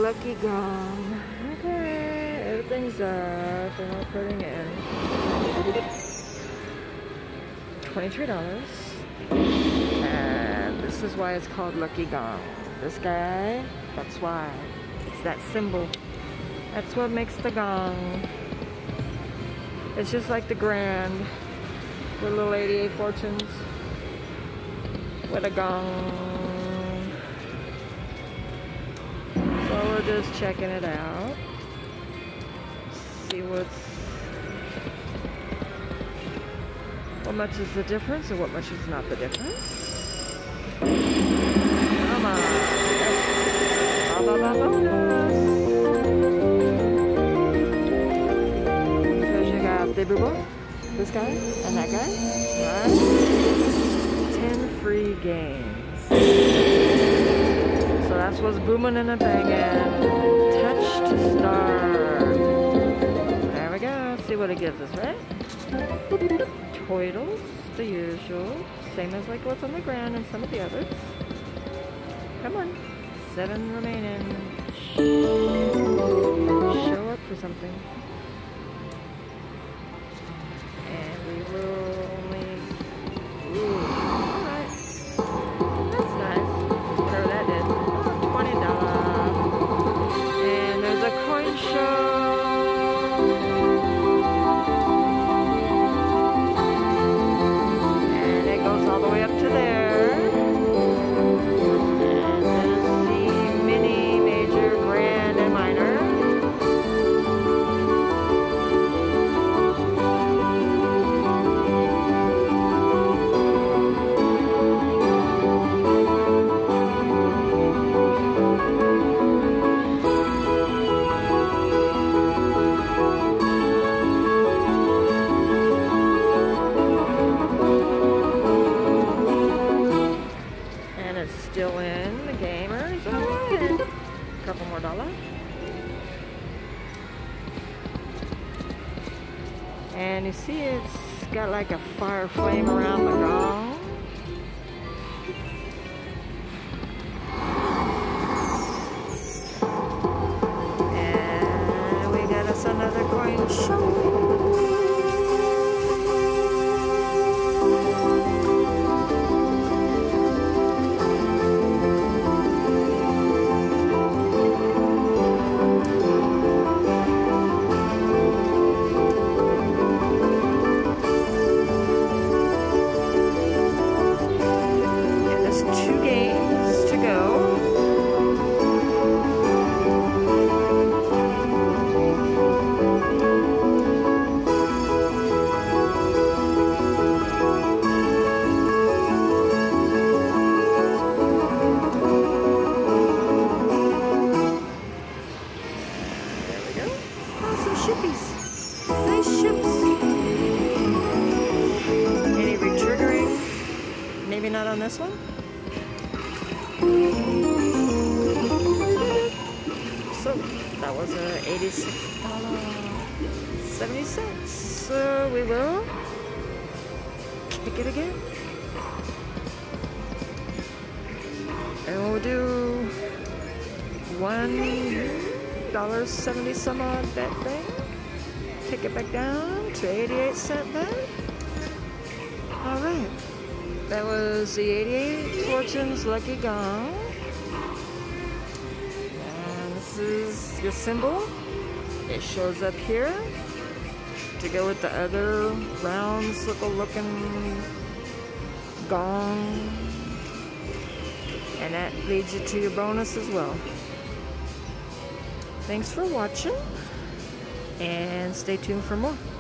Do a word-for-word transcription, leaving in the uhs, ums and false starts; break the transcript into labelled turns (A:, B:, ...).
A: Lucky Gong. Okay, everything's up. They're not putting in. twenty-three dollars. And this is why it's called Lucky Gong. This guy, that's why. It's that symbol. That's what makes the gong. It's just like the grand. With little eighty-eight fortunes. With a gong. So we're just checking it out. See what's what much is the difference and what much is not the difference. Come on. Because you got the boo-boo, this guy, and that guy. Right? ten free games. So that's what's booming and a banging. Touch to start. There we go. See what it gives us, right? Totals, the usual. Same as like what's on the ground and some of the others. Come on. Seven remaining. Show up for something. And we will only... Ooh. Alright. That's nice. Whatever that did. twenty dollars. And there's a coin show. And it goes all the way up to there. And there's the mini, major, grand, and minor. Still in the gamers. Alright. A couple more dollars. And you see it's got like a fire flame around the gong. And we got us another coin show. Shippies. Nice ships. Any retriggering? Maybe not on this one. So that was a eighty-six dollars and seventy cents. So we will kick it again. And we'll do one dollar seventy some odd bet thing. Take it back down to eighty-eight cent then. Alright. That was the eighty-eight Fortunes Lucky Gong. And this is your symbol. It shows up here to go with the other round circle looking gong. And that leads you to your bonus as well. Thanks for watching. And stay tuned for more.